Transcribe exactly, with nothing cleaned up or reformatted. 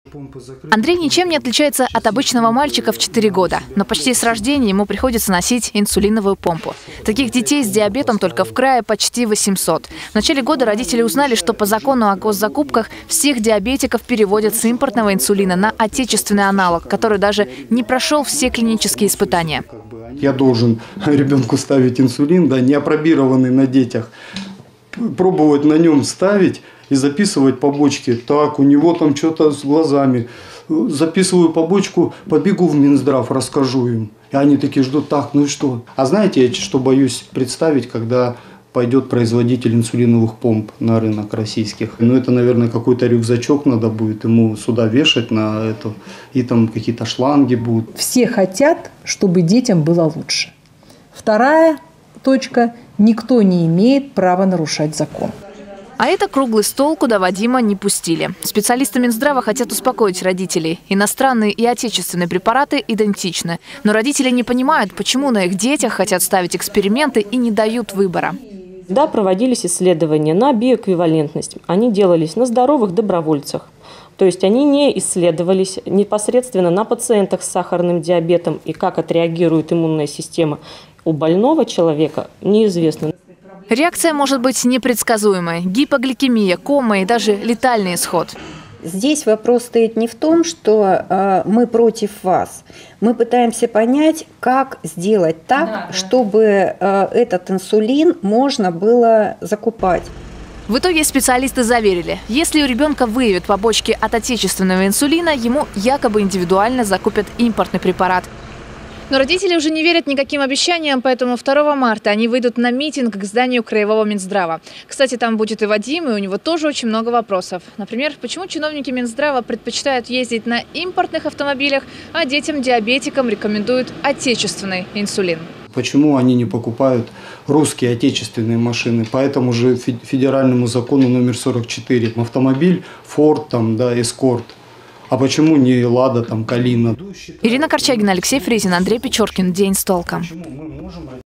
Андрей ничем не отличается от обычного мальчика в четыре года, но почти с рождения ему приходится носить инсулиновую помпу. Таких детей с диабетом только в крае почти восемьсот. В начале года родители узнали, что по закону о госзакупках всех диабетиков переводят с импортного инсулина на отечественный аналог, который даже не прошел все клинические испытания. Я должен ребенку ставить инсулин, да, не опробированный на детях, пробовать на нем ставить и записывать побочки. Так, у него там что-то с глазами. Записываю побочку, побегу в Минздрав, расскажу им. И они такие ждут, так, ну и что? А знаете, я что боюсь представить, когда пойдет производитель инсулиновых помп на рынок российских. Ну, это, наверное, какой-то рюкзачок надо будет ему сюда вешать на это. И там какие-то шланги будут. Все хотят, чтобы детям было лучше. Вторая точка. Никто не имеет права нарушать закон. А это круглый стол, куда Вадима не пустили. Специалисты Минздрава хотят успокоить родителей. Иностранные и отечественные препараты идентичны. Но родители не понимают, почему на их детях хотят ставить эксперименты и не дают выбора. Да, проводились исследования на биоэквивалентность. Они делались на здоровых добровольцах. То есть они не исследовались непосредственно на пациентах с сахарным диабетом. И как отреагирует иммунная система у больного человека, неизвестно. Реакция может быть непредсказуемой. Гипогликемия, кома и даже летальный исход. Здесь вопрос стоит не в том, что э, мы против вас. Мы пытаемся понять, как сделать так, да, да. чтобы э, этот инсулин можно было закупать. В итоге специалисты заверили, если у ребенка выявят побочки от отечественного инсулина, ему якобы индивидуально закупят импортный препарат. Но родители уже не верят никаким обещаниям, поэтому второго марта они выйдут на митинг к зданию Краевого Минздрава. Кстати, там будет и Вадим, и у него тоже очень много вопросов. Например, почему чиновники Минздрава предпочитают ездить на импортных автомобилях, а детям-диабетикам рекомендуют отечественный инсулин? Почему они не покупают русские отечественные машины? По этому же федеральному закону номер сорок четыре. Автомобиль Ford, там, да, Escort. А почему не Лада, там, Калина? Ирина Корчагина, Алексей Фризин, Андрей Печоркин. День с толком.